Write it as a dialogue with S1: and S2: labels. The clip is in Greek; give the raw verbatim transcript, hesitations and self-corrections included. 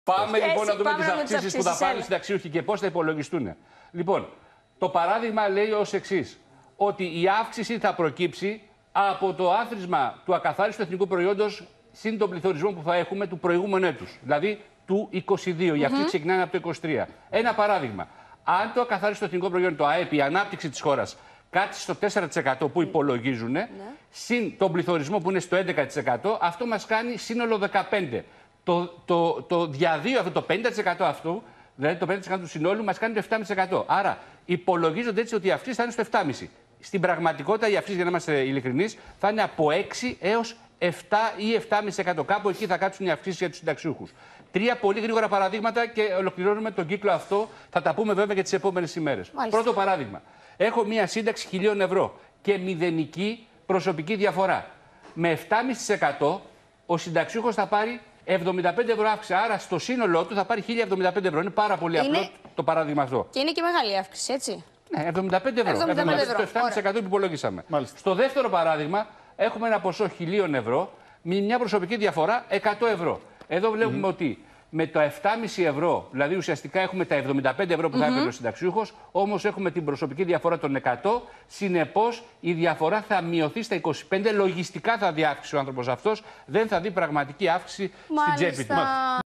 S1: Πάμε
S2: Σχέση,
S1: λοιπόν να δούμε
S2: πάμε
S1: τις
S2: να
S1: αυξήσεις που θα πάρουν οι συνταξιούχοι και πώς θα υπολογιστούν. Λοιπόν, το παράδειγμα λέει ως εξής, ότι η αύξηση θα προκύψει από το άθροισμα του ακαθάριστου εθνικού προϊόντος συν τον πληθωρισμό που θα έχουμε του προηγούμενου έτους, δηλαδή του είκοσι δύο. Mm-hmm. Οι αυτοί ξεκινάνε από το είκοσι τρία. Ένα παράδειγμα. Αν το ακαθάριστο εθνικό προϊόν, το ΑΕΠ, η ανάπτυξη της χώρας, κάτσει στο τέσσερα τοις εκατό που υπολογίζουν, ναι. συν τον πληθωρισμό που είναι στο έντεκα τοις εκατό, αυτό μας κάνει σύνολο δεκαπέντε τοις εκατό. Το, το, το διαδύο αυτό, το πενήντα τοις εκατό αυτού, δηλαδή το πενήντα τοις εκατό του συνόλου, μας κάνει το επτά κόμμα πέντε τοις εκατό. Άρα υπολογίζονται έτσι ότι η αυξήση θα είναι στο επτά κόμμα πέντε τοις εκατό. Στην πραγματικότητα η αυξήση, για να είμαστε ειλικρινείς, θα είναι από έξι έως επτά ή επτά κόμμα πέντε τοις εκατό. Κάπου εκεί θα κάτσουν οι αυξήσεις για τους συνταξιούχους. Τρία πολύ γρήγορα παραδείγματα και ολοκληρώνουμε τον κύκλο αυτό. Θα τα πούμε βέβαια και τις επόμενες ημέρες. Μάλιστα. Πρώτο παράδειγμα. Έχω μία σύνταξη χιλίων ευρώ και μηδενική προσωπική διαφορά. Με επτά κόμμα πέντε τοις εκατό ο συνταξιούχος θα πάρει εβδομήντα πέντε ευρώ αύξηση. Άρα στο σύνολό του θα πάρει χίλια εβδομήντα πέντε ευρώ. Είναι πάρα πολύ είναι... απλό το παράδειγμα αυτό.
S2: Και είναι και μεγάλη αύξηση, έτσι.
S1: Ναι, εβδομήντα πέντε ευρώ. εβδομήντα πέντε ευρώ. Το επτά κόμμα πέντε τοις εκατό που υπολογίσαμε. Μάλιστα. Στο δεύτερο παράδειγμα έχουμε ένα ποσό χιλίων ευρώ με μια προσωπική διαφορά εκατό ευρώ. Εδώ βλέπουμε mm. ότι με το επτά κόμμα πέντε ευρώ, δηλαδή ουσιαστικά έχουμε τα εβδομήντα πέντε ευρώ που θα έπαιρνε mm-hmm. ο συνταξιούχος, όμως έχουμε την προσωπική διαφορά των εκατό. Συνεπώς η διαφορά θα μειωθεί στα είκοσι πέντε. Λογιστικά θα διαύξει ο άνθρωπος αυτός, δεν θα δει πραγματική αύξηση Μάλιστα. στην τσέπη του.